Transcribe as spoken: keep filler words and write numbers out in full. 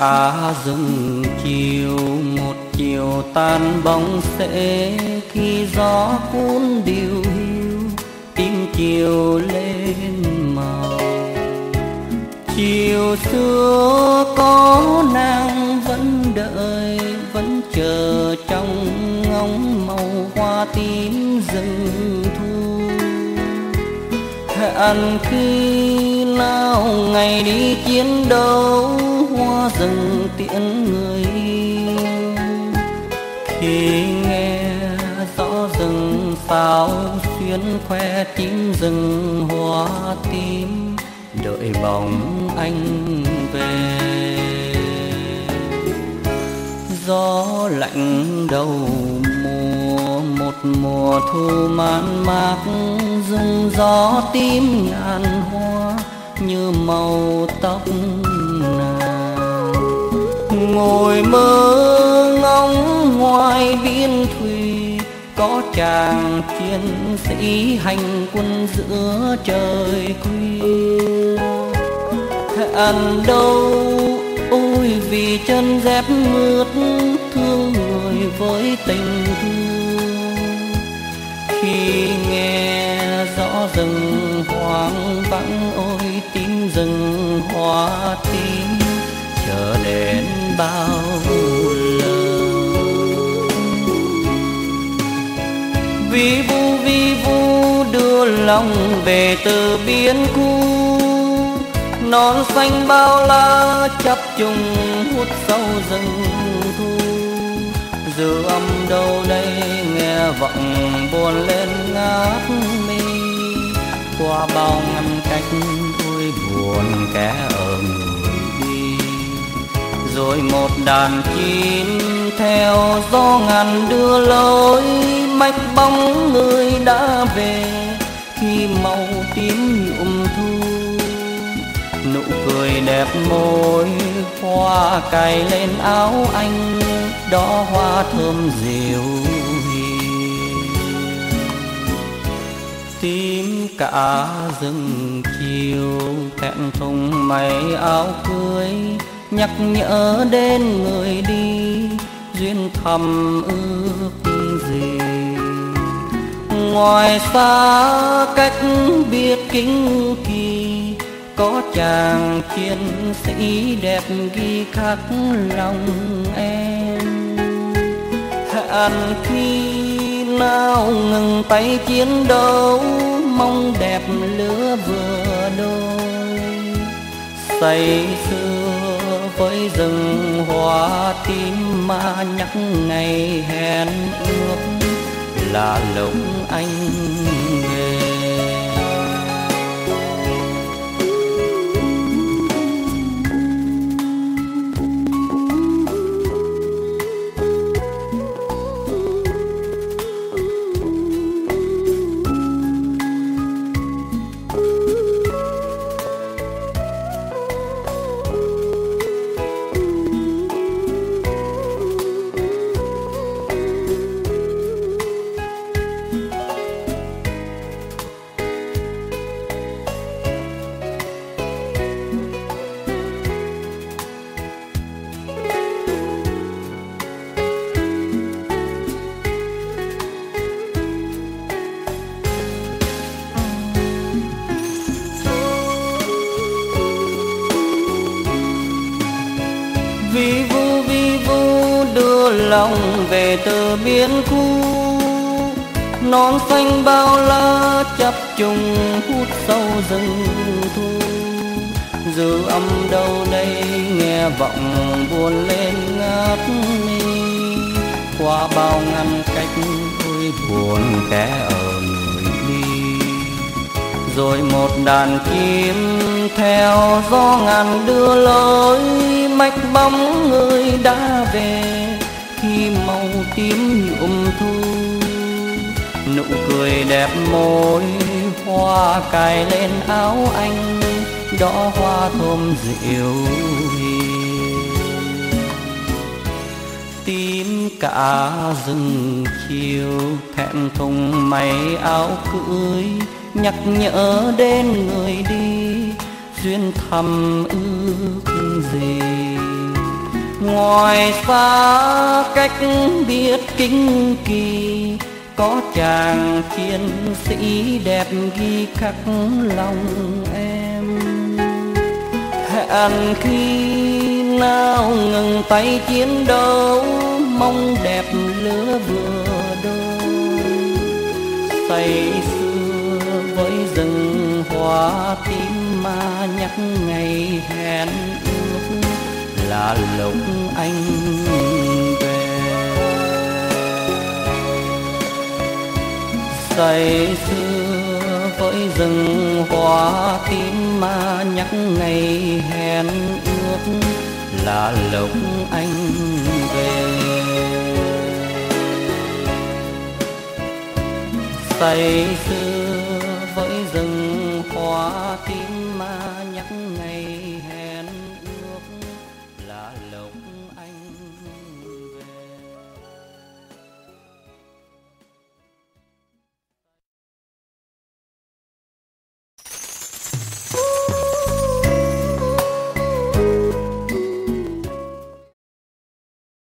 cả rừng chiều, một chiều tan bóng sẽ khi gió cuốn điều hiu, tím chiều lên màu. Chiều xưa có nàng vẫn đợi, vẫn chờ trong ngóng màu hoa tím rừng thu. Hẹn khi nào ngày đi chiến đấu, hoa rừng tiễn người yêu. Khi nghe rõ rừng sao xuyên khoe tím rừng hoa tím, đợi bóng anh về. Gió lạnh đầu mùa, một mùa thu man mác, rừng gió tím ngàn hoa như màu tóc nàng. Ngồi mơ ngóng ngoài biên thùy, có chàng chiến sĩ hành quân giữa trời khuya. Hẹn đâu ôi vì chân dép mướt, thương người với tình thương. Khi nghe rõ rừng hoang vắng, ôi tím rừng hoa tím chờ đến bao lâu. Vi vu vi vu đưa lòng về từ biên cũ, non xanh bao la chập trùng hút sâu rừng thu. Dư âm đâu đây nghe vọng buồn lên ngát mi, qua bao ngăn cách tôi buồn kẻ ở người đi. Rồi một đàn chim theo gió ngàn đưa lối, mách bóng người đã về khi màu tím nhuộm thu. Nụ cười đẹp môi hoa cài lên áo anh, đó hoa thơm dịu hiền. Tím cả rừng chiều thẹn thùng may áo cưới, nhắc nhở đến người đi duyên thầm ước gì. Ngoài xa cách biệt kinh kỳ, có chàng chiến sĩ đẹp ghi khắc lòng em. Hẹn khi nào ngừng tay chiến đấu, mong đẹp lứa vừa đôi. Say sưa với rừng hoa tím mà nhắc ngày hẹn ước, là lúc anh về. Vi vu vi vu đưa lòng về từ biên cũ, non xanh bao la chập trùng hút sâu rừng thu. Dư âm đâu đây nghe vọng buồn lên ngát mi, qua bao ngăn cách tôi buồn kẻ ở người đi. Rồi một đàn chim theo gió ngàn đưa lối, mách bóng người đã về khi màu tím nhuộm thu. Nụ cười đẹp môi hoa cài lên áo anh, đó hoa thơm dịu hiền. Tím cả rừng chiều thẹn thùng may áo cưới, nhắc nhở đến người đi duyên thầm ước gì. Ngoài xa cách biết kinh kỳ, có chàng chiến sĩ đẹp ghi khắc lòng em. Hẹn khi nào ngừng tay chiến đấu, mong đẹp lứa vừa đôi. Say xưa với rừng hoa tím mà nhắc ngày hẹn ước, là lúc anh về. Say xưa với rừng hoa tím mà nhắc ngày hẹn ước, là lúc anh về. Say xưa